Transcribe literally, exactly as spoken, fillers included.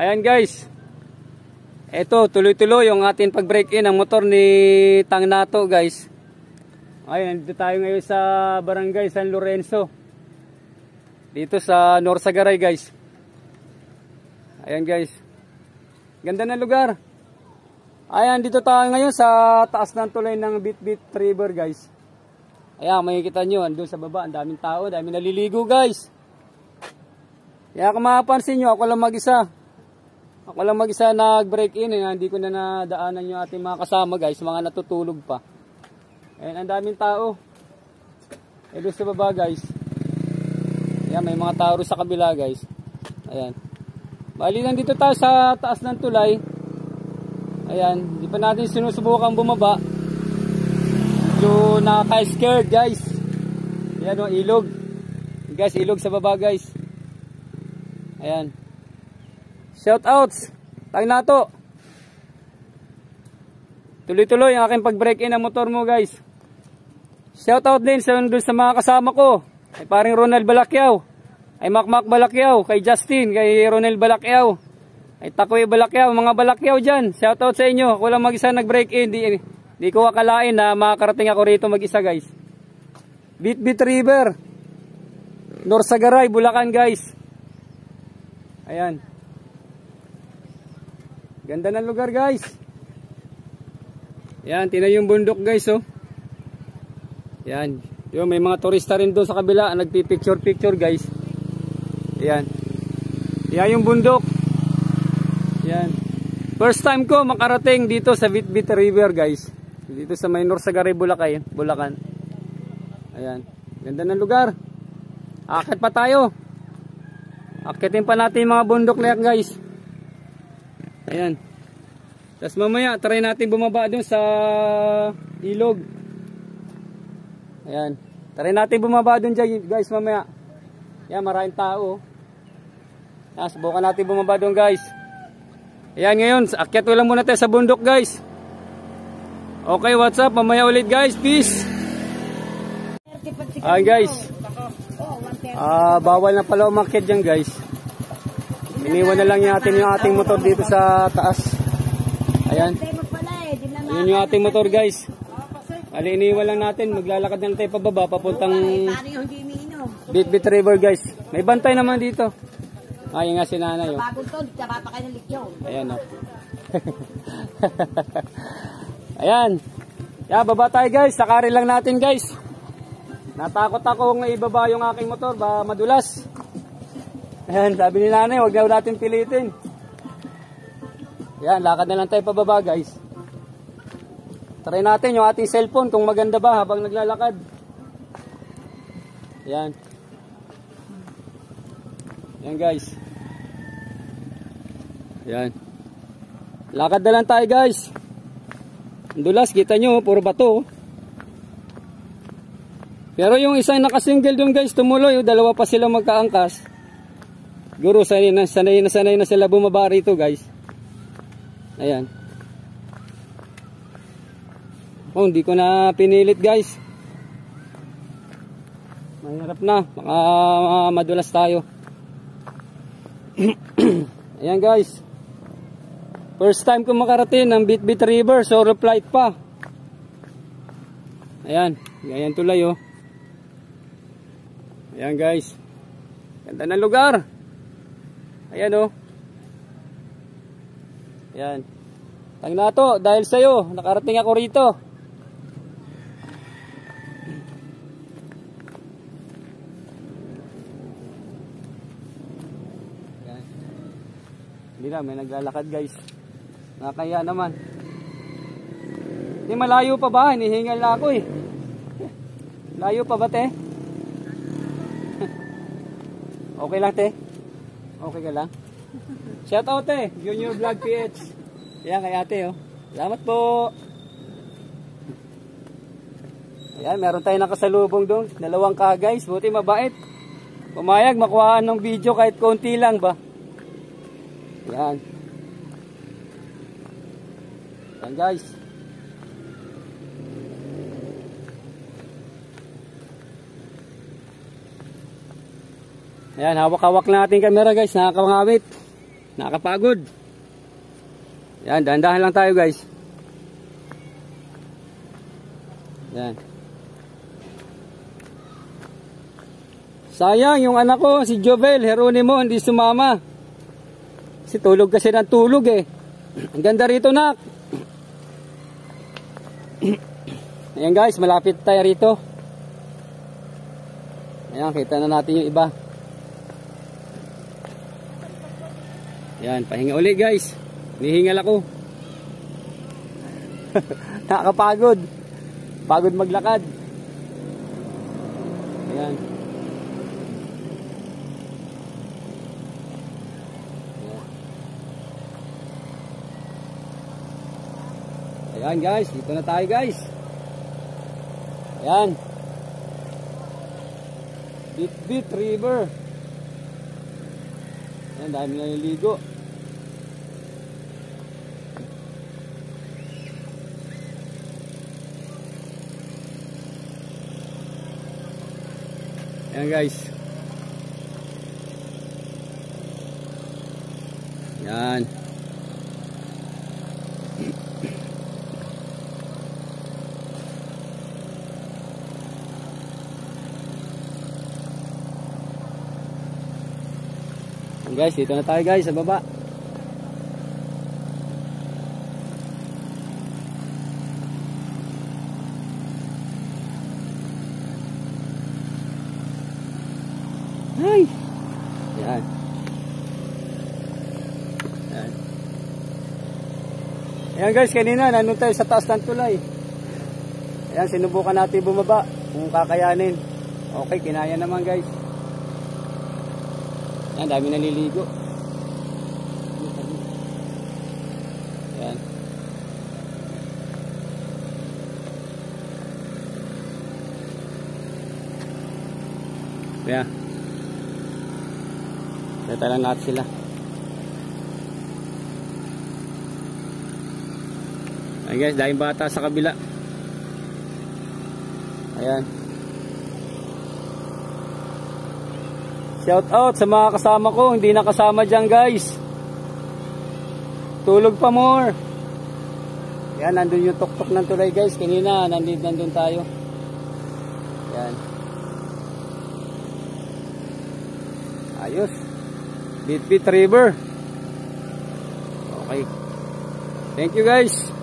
Ayan guys. Ito, tuloy-tuloy yung ating pag-break-in ng motor ni Tang Nato guys. Ayan, nandito tayo ngayon sa Barangay San Lorenzo. Dito sa Norsagaray guys. Ayan guys. Ganda ng lugar. Ayan, dito tayo ngayon sa taas ng tulay ng Bit-Bit River guys. Ayan, makikita nyo, andun sa baba, ang daming tao, daming naliligo guys. Kaya kung mapapansin nyo, ako lang mag-isa. Ako lang mag-isa nag-break-in, eh. Hindi ko na nadaanan yung ating mga kasama guys, mga natutulog pa. Ayan, ang daming tao. E doon sa baba guys. Ayan, may mga tao sa kabila guys. Ayan. Bali lang dito tayo sa taas ng tulay. Ayan, hindi pa natin sinusubukan bumaba. Medyo nakaka-scared guys. Ayan o, ilog. Guys, ilog sa baba guys. Ayan. Shoutouts, Tang Nato. Tuloy-tuloy ang aking pag-break-in ng motor mo guys. Shoutout din sa, sa mga kasama ko. Ay paring Ronald Balakyaw, ay Makmak Balakyaw, kay Justin, kay Ronald Balakyaw, ay Takoy Balakyaw, mga Balakyaw dyan. Shoutout sa inyo. Ako lang mag-isa nag-break-in. Di, di ko akalain na makakarating ako rito mag-isa guys. Bit-Bit River, Norsagaray, Bulacan guys. Ayan. Ganda ng lugar guys. Ayan, tingnan yung bundok guys oh. Ayan. Yung may mga turista rin doon sa kabila, nagpi-picture-picture guys. Ayan. Ayan yung bundok. Ayan. First time ko makarating dito sa Bit-Bit River guys. Dito sa may Norsagaray, Bulacan, Bulacan. Ayan. Ganda ng lugar. Akit pa tayo. Akitin pa natin yung mga bundok na yan guys. Ayan. Tapos mamaya, try natin bumaba dun sa ilog. Ayan. Try natin bumaba dun dyan guys mamaya. Ayan, maraming tao. Ayan, subukan natin bumaba dun guys. Ayan ngayon, akyat lang muna tayo sa bundok guys. Okay, what's up? Mamaya ulit guys. Peace. Ayan guys. Ah, bawal na pala umakyat dyan guys. Iniwan na lang natin yung ating motor dito sa taas. Ayan. Yun yung ating motor guys. Ali, iniwan lang natin. Maglalakad na tayo pababa papuntang Bit-Bit River guys. May bantay naman dito. Ayun nga si nanay. Ayan o. Ayan. Yeah, baba tayo guys. Sakari lang natin guys. Natakot akong ibaba yung aking motor. Ba madulas. Ayan, sabi ni nanay, huwag na natin pilitin. Ayan, lakad na lang tayo pababa guys. Try natin yung ating cellphone kung maganda ba habang naglalakad. Ayan. Ayan guys. Ayan. Lakad na lang tayo guys. Dulas, kita nyo, puro bato. Pero yung isang nakasingle doon guys, tumuloy. Dalawa pa sila magkaangkas. Guro, sanay na, sanay na sanay na sila bumaba rito guys. Ayan. Oh, hindi ko na pinilit guys. Mahirap na. Baka uh, madulas tayo. Ayan guys. First time ko makarating ng Bit-Bit River. Solo flight pa. Ayan. Ayan tulay oh. Ayan guys. Ganda ng lugar. Ayan o. Oh. Ayan. Tang Nato, dahil sa'yo, nakarating ako rito. Ayan. Hindi na, may naglalakad guys. Nakakaya naman. Hindi, malayo pa ba? Hinihingal na ako eh. Layo pa ba te? Okay lang te? Okay ka lang? Shout out eh, Junior Vlog P H. Ayan kay ate oh. Salamat po. Ayan, meron tayong nakasalubong doon. Dalawang ka guys, buti mabait. Pumayag, makuhaan ng video kahit konti lang ba. Ayan. Ayan guys. Ayan, hawak-hawak na ating camera guys, nakakangawit. Nakakapagod. Yan, dahan-dahan lang tayo guys. Yan. Sayang yung anak ko, si Jovel Heronimo, hindi sumama. Kasi tulog kasi ng tulog eh. Ang ganda rito, nak. Ayan guys, malapit tayo rito. Ayan, kita na natin yung iba. Ayan, pahinga ulit guys. Nihingal ako. Nakakapagod. Pagod maglakad. Ayan. Ayan guys, dito na tayo guys. Ayan. Bitbit River. Ayan, dahil naliligo. Ayan guys. Ayan. Guys, dito na tayo guys sa baba. Ay. Yan. Yan. Ayan guys, kanina nandun tayo sa taas ng tulay. Ayan, sinubukan natin bumaba kung kakayanin. Okay, kinaya naman guys. Ayan, dami naliligo. Ayan. Ayan. Dito lang natin sila. Ayan guys, dahil bata sa kabila. Ayan. Shout out sa mga kasama ko, hindi nakasama dyan guys. Tulog pa more. Yan, nandun yung tuktok ng tulay guys. Kanina, nandun, nandun tayo. Yan. Ayos. Bitbit River. Okay. Thank you guys.